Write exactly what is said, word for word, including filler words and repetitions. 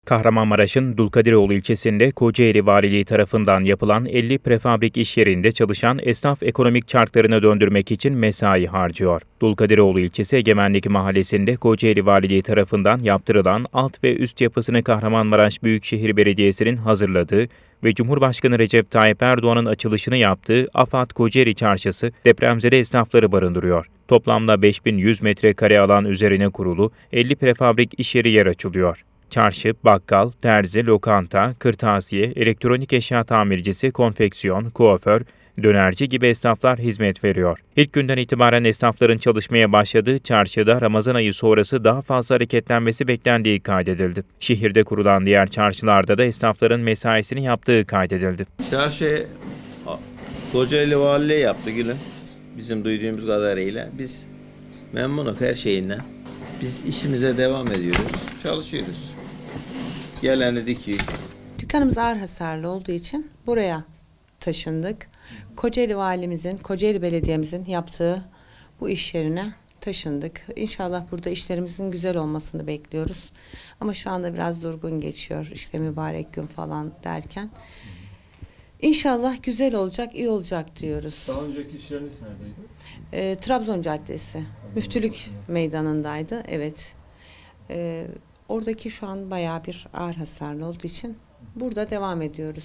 Kahramanmaraş'ın Dulkadiroğlu ilçesinde Kocaeli Valiliği tarafından yapılan elli prefabrik iş yerinde çalışan esnaf ekonomik çarklarını döndürmek için mesai harcıyor. Dulkadiroğlu ilçesi Egemenlik Mahallesi'nde Kocaeli Valiliği tarafından yaptırılan alt ve üst yapısını Kahramanmaraş Büyükşehir Belediyesi'nin hazırladığı ve Cumhurbaşkanı Recep Tayyip Erdoğan'ın açılışını yaptığı AFAD Kocaeli Çarşısı depremzede esnafları barındırıyor. Toplamda beş bin yüz metrekare alan üzerine kurulu elli prefabrik iş yeri yer açılıyor. Çarşı, bakkal, terzi, lokanta, kırtasiye, elektronik eşya tamircisi, konfeksiyon, kuaför, dönerci gibi esnaflar hizmet veriyor. İlk günden itibaren esnafların çalışmaya başladığı çarşıda Ramazan ayı sonrası daha fazla hareketlenmesi beklendiği kaydedildi. Şehirde kurulan diğer çarşılarda da esnafların mesaisini yaptığı kaydedildi. Çarşı Kocaeli Valiliği yaptı gülüm. Bizim duyduğumuz kadarıyla biz memnunuz her şeyinden. Biz işimize devam ediyoruz, çalışıyoruz. Geleni dikiyor. Dükkanımız ağır hasarlı olduğu için buraya taşındık. Kocaeli Valimizin, Kocaeli Belediye'mizin yaptığı bu iş yerine taşındık. İnşallah burada işlerimizin güzel olmasını bekliyoruz. Ama şu anda biraz durgun geçiyor. İşte mübarek gün falan derken. İnşallah güzel olacak, iyi olacak diyoruz. Daha önceki iş yeriniz neredeydi? E, Trabzon Caddesi, Müftülük Meydanı'ndaydı. Evet. E, oradaki şu an bayağı bir ağır hasarlı olduğu için burada devam ediyoruz.